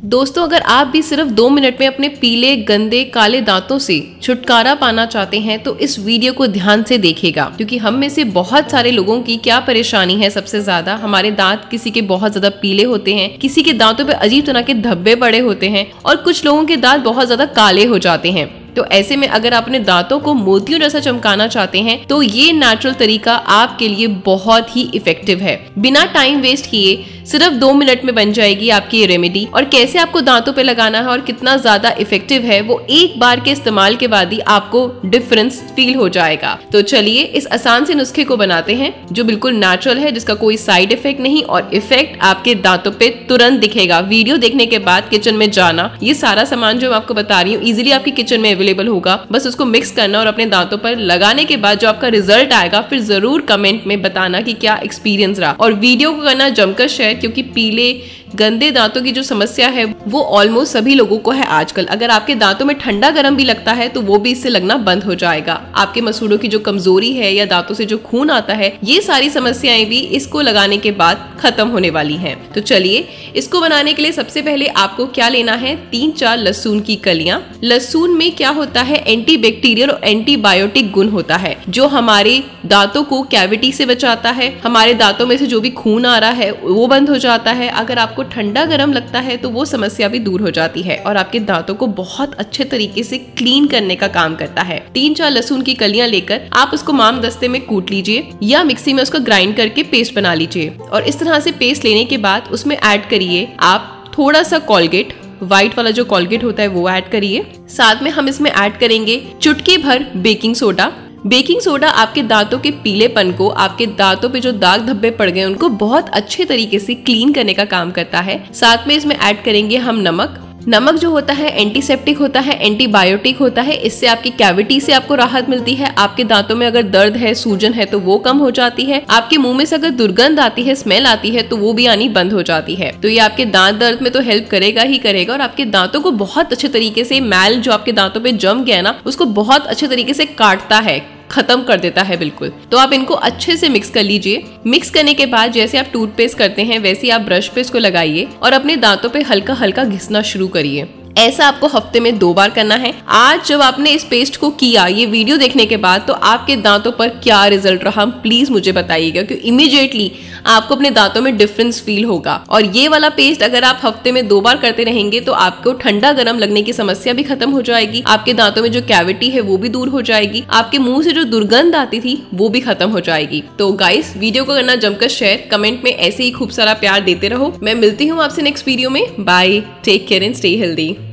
दोस्तों, अगर आप भी सिर्फ 2 मिनट में अपने पीले, गंदे, काले दांतों से छुटकारा पाना चाहते हैं तो इस वीडियो को ध्यान से देखिएगा, क्योंकि हम में से बहुत सारे लोगों की क्या परेशानी है। सबसे ज्यादा हमारे दांत किसी के बहुत ज्यादा पीले होते हैं, किसी के दांतों पे अजीब तरह के धब्बे पड़े होते हैं और कुछ लोगों के दांत बहुत ज्यादा काले हो जाते हैं। तो ऐसे में अगर आप अपने दांतों को मोतियों जैसा चमकाना चाहते हैं तो ये नेचुरल तरीका आपके लिए बहुत ही इफेक्टिव है। बिना टाइम वेस्ट किए सिर्फ 2 मिनट में बन जाएगी आपकी ये रेमेडी। और कैसे आपको दांतों पे लगाना है और कितना ज्यादा इफेक्टिव है वो एक बार के इस्तेमाल के बाद ही आपको डिफरेंस फील हो जाएगा। तो चलिए इस आसान से नुस्खे को बनाते हैं जो बिल्कुल नेचुरल है, जिसका कोई साइड इफेक्ट नहीं और इफेक्ट आपके दांतों पे तुरंत दिखेगा। वीडियो देखने के बाद किचन में जाना, ये सारा सामान जो मैं आपको बता रही हूँ इजिली आपकी किचन में अवेलेबल होगा। बस उसको मिक्स करना और अपने दांतों पर लगाने के बाद जो आपका रिजल्ट आएगा फिर जरूर कमेंट में बताना कि क्या एक्सपीरियंस रहा। और वीडियो को करना जमकर शेयर, क्योंकि पीले गंदे दांतों की जो समस्या है वो ऑलमोस्ट सभी लोगों को है आजकल। अगर आपके दांतों में ठंडा गर्म भी लगता है तो वो भी इससे लगना बंद हो जाएगा। आपके मसूड़ों की जो कमजोरी है या दांतों से जो खून आता है, ये सारी समस्याएं भी इसको लगाने के बाद खत्म होने वाली हैं। तो चलिए इसको बनाने के लिए सबसे पहले आपको क्या लेना है, 3-4 लहसुन की कलियां। लहसुन में क्या होता है, एंटीबैक्टीरियल और एंटीबायोटिक गुण होता है जो हमारे दांतों को कैविटी से बचाता है। हमारे दांतों में से जो भी खून आ रहा है वो बंद हो जाता है। अगर आपको ठंडा गर्म लगता है तो वो समस्या भी दूर हो जाती है और आपके दांतों को बहुत अच्छे तरीके से क्लीन करने का काम करता है। 3-4 लहसुन की कलियां लेकर आप उसको माम दस्ते में कूट लीजिए या मिक्सी में उसको ग्राइंड करके पेस्ट बना लीजिए। और इस तरह से पेस्ट लेने के बाद उसमें ऐड करिए आप थोड़ा सा कोलगेट, व्हाइट वाला जो कोलगेट होता है वो ऐड करिए। साथ में हम इसमें ऐड करेंगे चुटकी भर बेकिंग सोडा। बेकिंग सोडा आपके दांतों के पीलेपन को, आपके दांतों पे जो दाग धब्बे पड़ गए उनको बहुत अच्छे तरीके से क्लीन करने का काम करता है। साथ में इसमें ऐड करेंगे हम नमक। नमक जो होता है एंटीसेप्टिक होता है, एंटीबायोटिक होता है। इससे आपकी कैविटी से आपको राहत मिलती है। आपके दांतों में अगर दर्द है, सूजन है तो वो कम हो जाती है। आपके मुंह में से अगर दुर्गंध आती है, स्मेल आती है तो वो भी आनी बंद हो जाती है। तो ये आपके दांत दर्द में तो हेल्प करेगा ही करेगा और आपके दांतों को बहुत अच्छे तरीके से, मैल जो आपके दांतों पे जम गया ना उसको बहुत अच्छे तरीके से काटता है, खत्म कर देता है बिल्कुल। तो आप इनको अच्छे से मिक्स कर लीजिए। मिक्स करने के बाद जैसे आप टूथपेस्ट करते हैं वैसे आप ब्रश पे इसको लगाइए और अपने दांतों पे हल्का हल्का घिसना शुरू करिए। ऐसा आपको हफ्ते में 2 बार करना है। आज जब आपने इस पेस्ट को किया ये वीडियो देखने के बाद तो आपके दांतों पर क्या रिजल्ट रहा प्लीज मुझे बताइएगा, क्योंकि इमीडिएटली आपको अपने दांतों में डिफरेंस फील होगा। और ये वाला पेस्ट अगर आप हफ्ते में 2 बार करते रहेंगे तो आपको ठंडा गर्म लगने की समस्या भी खत्म हो जाएगी। आपके दांतों में जो कैविटी है वो भी दूर हो जाएगी। आपके मुंह से जो दुर्गंध आती थी वो भी खत्म हो जाएगी। तो गाइस वीडियो को करना जमकर शेयर, कमेंट में ऐसे ही खूब सारा प्यार देते रहो। मैं मिलती हूँ आपसे नेक्स्ट वीडियो में। Bye, take care and stay healthy.